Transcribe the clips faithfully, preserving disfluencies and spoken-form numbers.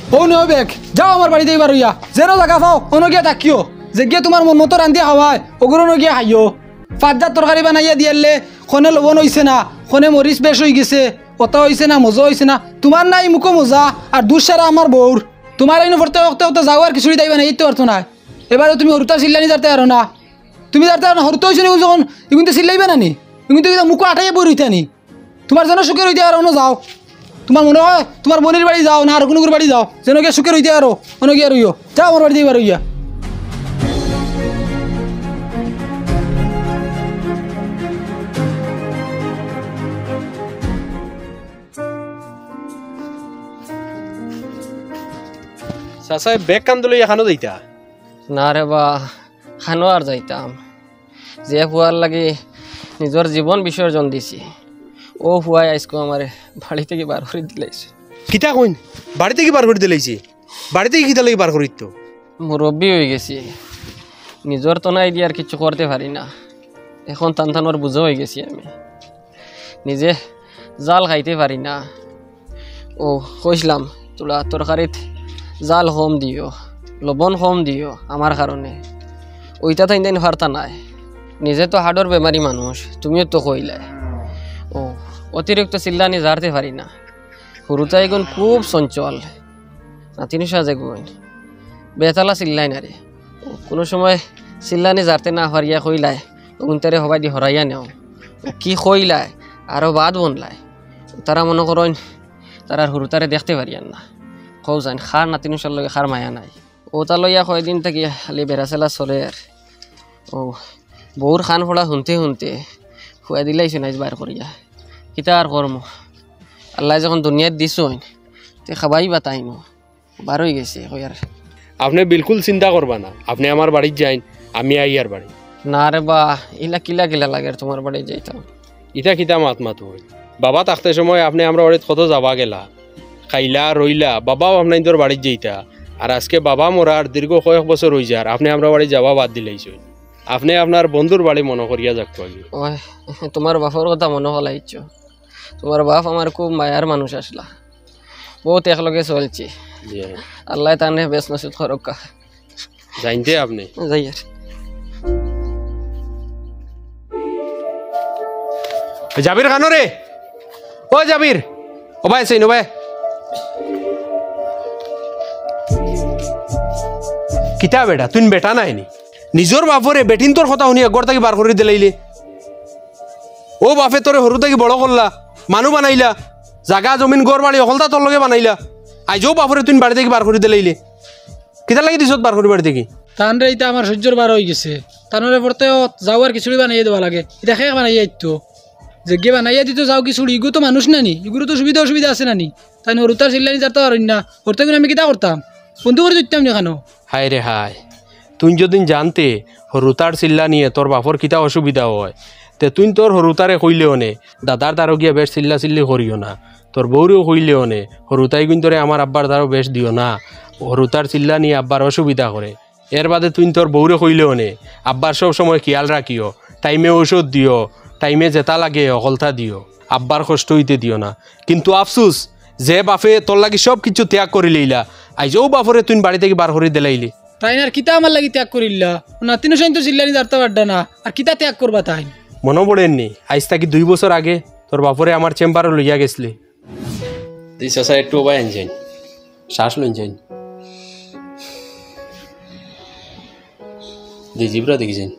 ও নে বেগ যাও আমার বাড়িতে এবার হইয়া যেন জায়গা পাও অন্য গিয়া থাকিও যে গিয়ে তোমার মন মতো রান্ধি খাওয়ায় ওগুলো ন গিয়া খাইও পাঁচজাত তরকারি বানাইয়া দিয়ালে খনে লবণ হইছে না খনে মরিচ বেশ হয়ে গেছে কথা হইছে না মজা হইছে না তোমার নাই মুখো মজা আর দুঃসারা আমার বউর তোমার এই ভরতে ওক্তে ওক্তে যাও আর খিচুড়ি দাইবা না এই তো পারতো না এবারে তুমি হরুতা চিল্লানি যাতে আরো না তুমি যাতে হরুতা হয়েছে নি যখন এগুলো তো চিল্লাইবে না নি এগুলো তো মুখো আটাইয়া বই রইতা নি তোমার যেন সুখে রইতে আর অন্য যাও তোমার মনে হয় তোমার বোনের বাড়ি যাও না আর কোনো বাড়ি যাও যেন গিয়ে সুখে রইতে আরো অন্য গিয়া রইও যাও আমার বাড়িতে এবার রইয়া চাচা বেগ কান্দলে এখানো যাইতা না রে বা খানো আর যাইতাম যে ফুয়ার লাগে নিজের জীবন বিসর্জন দিছি ও ফুয়াই আইসকো আমার বাড়ি থেকে বার করে দিলাইছে কিতা কইন বাড়ি থেকে বার করে দিলাইছে বাড়ি থেকে কিতা লাগি বার করিত তো মুরব্বী হয়ে গেছি নিজের তো নাই দিয়ে আর কিছু করতে পারি না এখন টান টানোর বুঝো হয়ে গেছি আমি নিজে জাল খাইতে পারি না ও কইসলাম তোলা তরকারিত জাল কম দিও লবণ কম দিও আমার কারণে ওইটা তো ইন্দিন ফারতা নাই নিজে তো হাড়র বেমারি মানুষ তুমিও তো কইলে ও অতিরিক্ত চিল্লানি জারতে পারি না সরুতা এগুন খুব চঞ্চল নাতিনি সাজে গুণ বেতালা চিল্লাই না রে কোনো সময় চিল্লানি জারতে না হারিয়া কইলায় উনতারে হবাই দি হরাইয়া নেও কি কইলায় আরও বাদ বনলায় তারা মনে করেন তারা সরুতারে দেখতে পারিয়ান না কৌ যান খার নাতিনুসার লগে খার মায়া নাই ও তা লইয়া কয়দিন থাকি খালি বেড়াচেলা চলে আর ও বউর খান ফোড়া শুনতে শুনতে খুয়াই দিলাইছে নাইজ বার করিয়া কিতা আর কর্ম আল্লাহ যখন দুনিয়াত দিছইন তে খাবাই বা তাই নো বার হয়ে গেছে কই আর আপনি বিলকুল চিন্তা করবা না আপনি আমার বাড়িতে যাইন আমি আইয়ার বাড়ি না রে বা ইলা কিলা কিলা লাগে তোমার বাড়ি যাইতাম ইটা কিতা মাত মাত হই বাবা থাকতে সময় আপনি আমরা বাড়িতে কত যাবা গেলা খাইলা রইলা বাবাও আপনার তোর বাড়িতে যাইতা আর আজকে বাবা মরার দীর্ঘ কয়েক বছর হয়ে যার আপনি আমরা বাড়ি যাওয়া বাদ দিলাইছেন আপনি আপনার বন্ধুর বাড়ি মনে করিয়া যাক আগে ওই তোমার বাপর কথা মনে হলাইছ তোমার বাপ আমার খুব মায়ার মানুষ আসলা বহুত একলগে চলছে আল্লাহ তানে বেশ নসিব খরকা জানতে আপনি যাই আর জাবির খানো রে ও জাবির ও ভাই সেই নো ভাই কিতা বেটা তুই বেটা নাই নি নিজর বাপরে বেটিন তোর কথা শুনি একগর থাকি বার করে দিলাইলে ও বাপে তোরে সরু থাকি বড় করলা মানুষ বানাইলা জাগা জমিন গড় বাড়ি অকলতা তোর লগে বানাইলা আইজও বাপরে তুই বাড়ি থেকে বার করে দিলাইলে কিতা লাগি দিছত বার করে বাড়ি থেকে তানরে এটা আমার সহ্যর বার হয়ে গেছে তানরে পড়তে যাওয়ার খিচুড়ি বানাইয়া দেওয়া লাগে এটা খেয়ে বানাইয়া দিত যে গে বানাইয়া দিত যাও খিচুড়ি ইগু তো মানুষ নানি ইগুলো তো সুবিধা অসুবিধা আছে নানি তাই হরুতার চিল্লানি যাতে পারেন না করতে গেলে আমি কিতা করতাম বন্ধু করে দিতাম না কেন হায় রে হায় তুই যদি জানতে হরুতার চিল্লা নিয়ে তোর বাপর কিতা অসুবিধা হয় তে তুই তোর হরুতারে কইলেও নে দাদার দ্বারও গিয়া বেশ চিল্লা চিল্লি করিও না তোর বউরেও কইলেও নে হরুতাই কিন্তু আমার আব্বার দ্বারও বেশ দিও না হরুতার চিল্লা নিয়ে আব্বার অসুবিধা করে এর বাদে তুই তোর বউরে কইলেও নে আব্বার সব সময় খেয়াল রাখিও টাইমে ঔষধ দিও টাইমে যেতা লাগে অকলতা দিও আব্বার কষ্ট হইতে দিও না কিন্তু আফসুস যে বাপে তোর লাগি সব কিছু ত্যাগ করে লইলা আইজও বাপরে তুই বাড়ি থেকে বার করে দিলাইলি তাই আর কিতা আমার লাগি ত্যাগ করিল্লা নাতিনো সাইন তো চিল্লানি যারতে পারডা না আর কিতা ত্যাগ করবা তাই মনে পড়েননি আইজ থাকি দুই বছর আগে তোর বাপরে আমার চেম্বারে লইয়া গেছলি তুই চাচা একটু ওবাই আনছেন শ্বাস লইছেন যে জিবরা দেখেছেন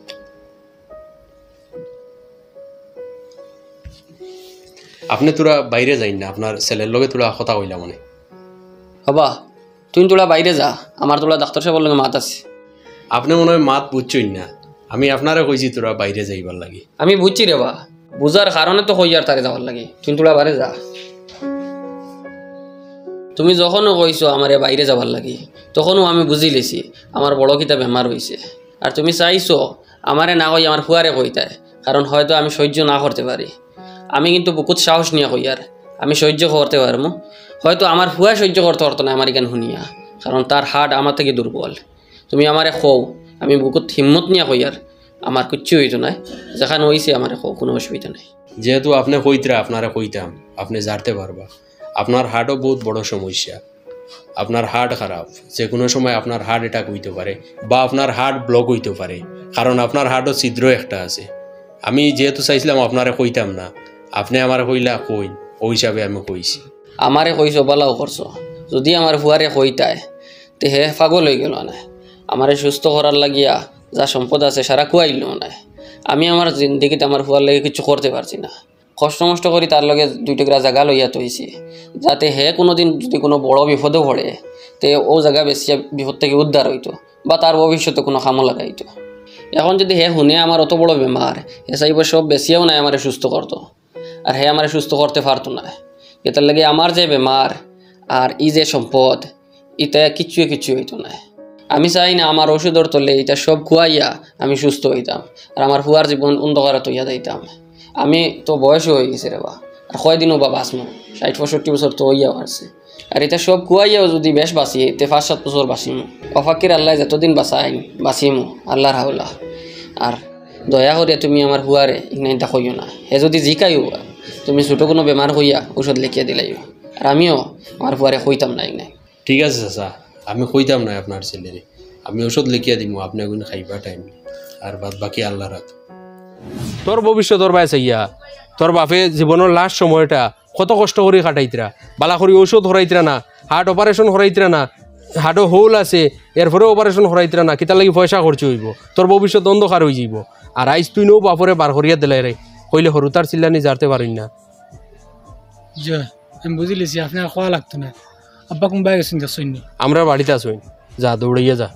আপনি তোরা বাইরে যাই না আপনার ছেলের লগে তোরা কথা কইলা মনে হবা তুই তোলা বাইরে যা আমার তোলা ডাক্তার সাহেবের লগে মাত আছে আপনি মনে হয় মাত বুঝছই না আমি আপনারা কইছি তোরা বাইরে যাইবার লাগে আমি বুঝছি রে বা বুঝার কারণে তো কই আর তারে যাওয়ার লাগে তুই তোলা বাইরে যা তুমি যখনও কইছো আমারে বাইরে যাবার লাগে তখনও আমি বুঝি লেছি আমার বড় কিতা বেমার হয়েছে আর তুমি চাইছো আমারে না কই আমার ফুয়ারে কইতায় কারণ হয়তো আমি সহ্য না করতে পারি আমি কিন্তু বুকুত সাহস নিয়ে কই আর আমি সহ্য করতে পারবো হয়তো আমার ফুয়া সহ্য করতে পারতো না আমার এখান শুনিয়া কারণ তার হাট আমার থেকে দুর্বল তুমি আমারে খো আমি বুকুত হিম্মত নিয়ে কই আর আমার কিচ্ছু হইতো না যেখানে হয়েছে আমারে খো কোনো অসুবিধা নেই যেহেতু আপনি কইতরা আপনারা কইতাম আপনি জানতে পারবা আপনার হাটও বহুত বড় সমস্যা আপনার হার্ট খারাপ, যে কোনো সময় আপনার হার্ট অ্যাটাক হইতে পারে বা আপনার হার্ট ব্লক হইতে পারে, কারণ আপনার হার্টও ছিদ্র একটা আছে। আমি যেহেতু চাইছিলাম আপনারে কইতাম না, আপনি আমার কইলা কইন, ওই হিসাবে আমি কইছি। আমারে কইছো বালাও করছো, যদি আমার ফুয়ারে কইতায় তে হে পাগল হয়ে গেল না। আমারে সুস্থ করার লাগিয়া যা সম্পদ আছে সারা কুয়াইল না। আমি আমার জিন্দিগিতে আমার ফুয়ার লাগে কিছু করতে পারছি না। কষ্ট মষ্ট করি তার লগে দুই টুকরা জায়গা লইয়া তৈছি, যাতে হে কোনোদিন যদি কোনো বড় বিপদে পড়ে তে ও জায়গা বেশি বিপদ থেকে উদ্ধার হইতো বা তার ভবিষ্যতে কোনো কামও লাগাইতো। এখন যদি হে শুনে আমার অত বড় বেমার, হে চাইব সব বেশিও নাই আমারে সুস্থ করতো, আর হে আমারে সুস্থ করতে পারতো না। এটার লাগে আমার যে বেমার আর ই যে সম্পদ, এটা কিচ্ছুই কিচ্ছু হইতো না। আমি চাই না আমার ওষুধের তলে এটা সব খুয়াইয়া আমি সুস্থ হইতাম আর আমার ফুয়ার জীবন অন্ধকারে তৈয়া যাইতাম। আমি তো বয়সও হয়ে গেছে রে বা, আর কয়দিনও বা বাঁচমো, ষাট পঁয়ষট্টি বছর তো হইয়াও আসছে। আর এটা সব খুয়াইয়াও যদি বেশ বাঁচি তে পাঁচ সাত বছর বাঁচিমু। অফাকির আল্লাহ যতদিন বাঁচাইন বাঁচিমু আল্লাহর হাওলা। আর দয়া করিয়া তুমি আমার হুয়ারে ইগনাইনটা কইও না। হে যদি জিকাইও তুমি ছোটো কোনো বেমার হইয়া ঔষধ লিখিয়া দিলাইও, আর আমিও আমার হুয়ারে কইতাম না ইগনাই। ঠিক আছে চাচা, আমি কইতাম না আপনার ছেলেরে, আমি ওষুধ লিখিয়া দিব, আপনি এখন খাইবা টাইম, আর বাদ বাকি আল্লাহর হাত। তোর ভবিষ্যৎ তোর বাই চাইয়া, তোর বাপে জীবনের লাস্ট সময়টা কত কষ্ট করে কাটাইতরা, বালা করে ঔষধ হরাইতরা না, হার্ট অপারেশন হরাইতরা না, হার্টও হোল আছে এরপরে অপারেশন হরাইতরা না, কিতার লাগি পয়সা খরচ হইব, তোর ভবিষ্যৎ অন্ধকার হয়ে যাব। আর আইস তুই নো বাপরে বার করিয়া দিলাই রে, কইলে সরু তার চিল্লানি জারতে পারিন না। আমি বুঝি লিছি আপনার খাওয়া লাগতো না। আব্বা কোনবাই গেছেন দেখছেন? আমরা বাড়িতে আসুন, যা দৌড়াইয়া যা।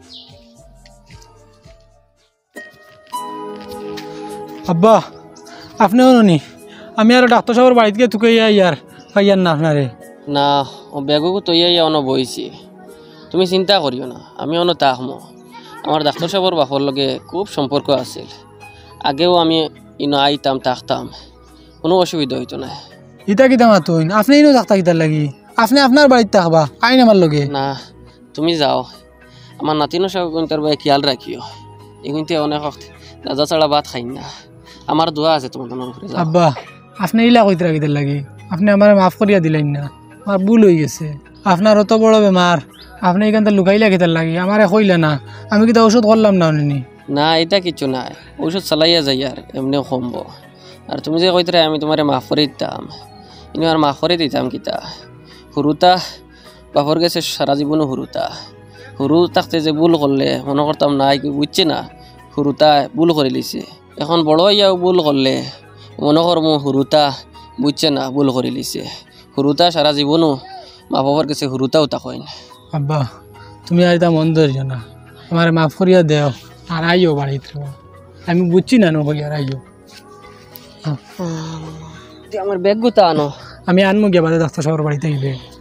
আব্বা আপনিও নি, আমি আর ডাক্তার সাহেবের বাড়িতে গিয়ে তুকে ইয়ার পাইয়ার না আপনারে। না ও বেগকু তৈয়া অন বইছি, তুমি চিন্তা করিও না, আমি অন তাহমো। আমার ডাক্তার সাহেবের বাপর লগে খুব সম্পর্ক আছিল, আগেও আমি ইনো আইতাম থাকতাম, কোনো অসুবিধা হইতো না। ইটা কিতা মাতুন, আপনি ইনো ডাক্তার কিতার লাগি? আপনি আপনার বাড়িতে থাকবা, আইন আমার লগে। না তুমি যাও, আমার নাতিনো সাহেব তার ভাই খেয়াল রাখিও। এগুনতে অনেক দাদা ছাড়া ভাত খাই না, আমার দোয়া আছে তোমার তোমার উপরে। আব্বা আপনি ইলা কইতরা কিতার লাগি? আপনি আমার মাফ করিয়া দিলেন না, আমার ভুল হয়ে গেছে। আপনার অত বড় বেমার, আপনি এখানটা লুকাইলা কিতার লাগি? আমারে কইলে না, আমি কিতা ওষুধ করলাম না অনি? না এটা কিছু নাই, ঔষধ চালাইয়া যাই আর এমনিও কমব। আর তুমি যে কইতরা আমি তোমারে মাফ করে দিতাম, ইনি আর মাফ করে দিতাম কিতা? হুরুতা বাপর গেছে সারা জীবনও হুরুতা, হুরু থাকতে যে ভুল করলে মনে করতাম নাই, বুঝছে না হুরুতা ভুল করে লিছে। এখন বড় হইয়াও ভুল করলে মনে করমু হুরুতা বুঝছে না ভুল করে লিছে। হুরুতা সারা জীবনও মা বাবার কাছে হুরুতাও তাকইন। আব্বা তুমি আর এটা মন ধরিও না, আমার মাফ করিয়া দেও আর আইও বাড়িতে। আমি বুঝছি না নো আর আইও। আমার ব্যাগ গুতা আনো, আমি আনমু গিয়ে বাদে ডাক্তার সাহেবের বাড়িতে গেলে।